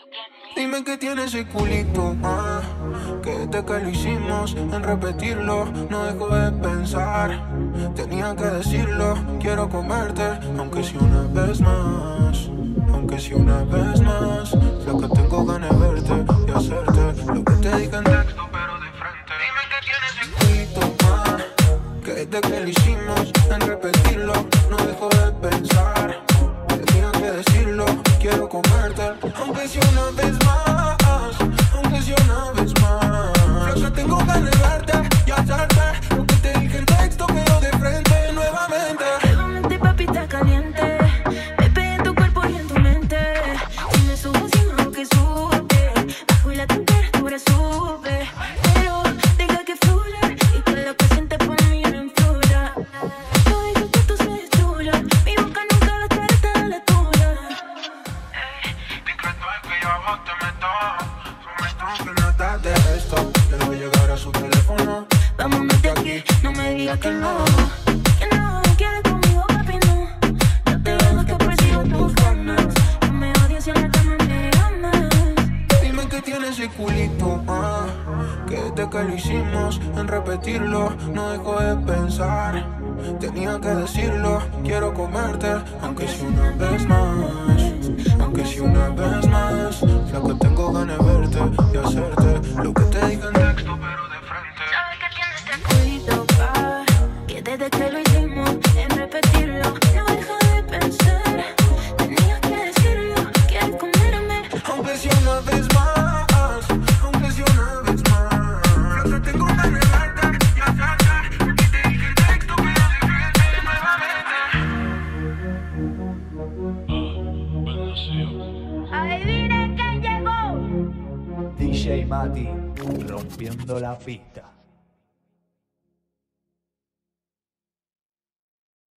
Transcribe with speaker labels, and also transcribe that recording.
Speaker 1: Dime que tiene ese culito, que desde que lo hicimos, en repetirlo, no dejo de pensar. Tenía que decirlo, quiero comerte, aunque sea una vez más. Aunque sea una vez más. Lo que tengo ganas de verte y hacerte lo que te dije en texto, pero de frente. Dime que tiene ese culito, que desde que lo hicimos, en repetirlo, no dejo de pensar. Tenía que decirlo, quiero comerte, aunque sea una vez más, aunque sea una vez más. Lo que tengo ganas de verte y hacerte lo que te dije en texto, pero de frente nuevamente.
Speaker 2: Nuevamente, papi, está caliente. Me pega en tu cuerpo y en tu mente. Y me subo sin lo que sube. Bajo y la temperatura sube. Pero deja que fluya y que lo que sientes por mí no influya. Todo eso que tú se destruya. Mi boca nunca va a estar de la tuya.
Speaker 1: Discreto es que yo a vos te meto. Que nada de esto. Le voy a llegar a su teléfono.
Speaker 2: Vámonos de aquí, no me digas que no. Que no quieres conmigo, papi, no. No te dejo que persiga tus ganas. No me odias y en la cama me amas.
Speaker 1: Dime que tiene ese culito, que desde que lo hicimos, en repetirlo, no dejo de pensar. Tenía que decirlo, quiero comerte, aunque sea una vez más. Aunque sea una vez más. Lo que tengo ganas de verte y hacerte lo que te dije en texto, pero de frente.
Speaker 2: Sabes que tienes este culito, pa, que desde que lo hicimos, en repetirlo, no dejo de pensar. Tenías que decirlo, quieres comerme.
Speaker 1: Aunque sea una vez más, aunque sea una vez más. Lo que tengo ganas de verte y hacerte lo que te dije en texto, pero de frente nuevamente.
Speaker 2: Adivinen quién llegó.
Speaker 3: DJ Mati rompiendo la pista.